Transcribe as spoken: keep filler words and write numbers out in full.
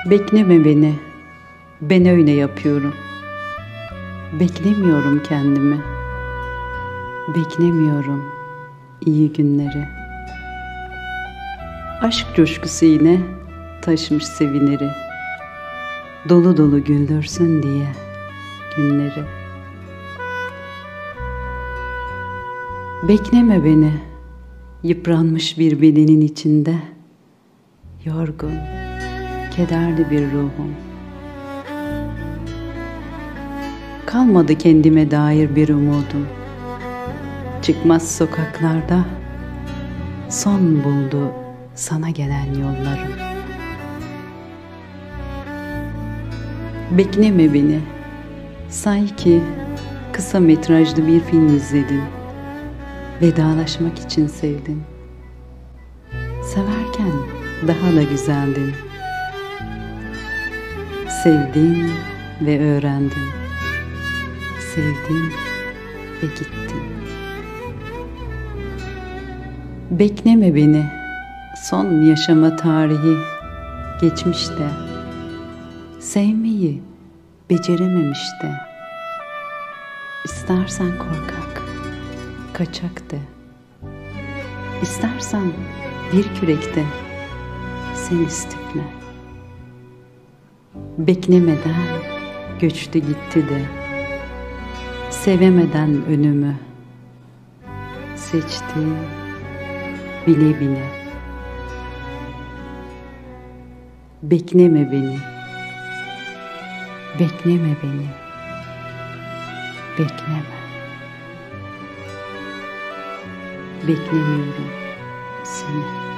Bekleme beni, ben öyle yapıyorum. Beklemiyorum kendimi, beklemiyorum iyi günleri. Aşk coşkusu yine taşmış sevineri, dolu dolu güldürsün diye günleri. Bekleme beni, yıpranmış bir bedenin içinde, yorgun, kederli bir ruhum. Kalmadı kendime dair bir umudum. Çıkmaz sokaklarda, son buldu sana gelen yollarım. Bekleme beni, sanki kısa metrajlı bir film izledin. Vedalaşmak için sevdin. Severken daha da güzeldin. Sevdin ve öğrendin. Sevdin ve gittin. Bekleme beni, son yaşama tarihi geçmiş de, sevmeyi becerememiş de. İstersen korkak, kaçak de. İstersen bir kürekte sen istifle. Beklemeden göçtü gitti de, sevemeden önümü seçti bile bile. Bekleme beni, bekleme beni, bekleme. Beklemiyorum seni.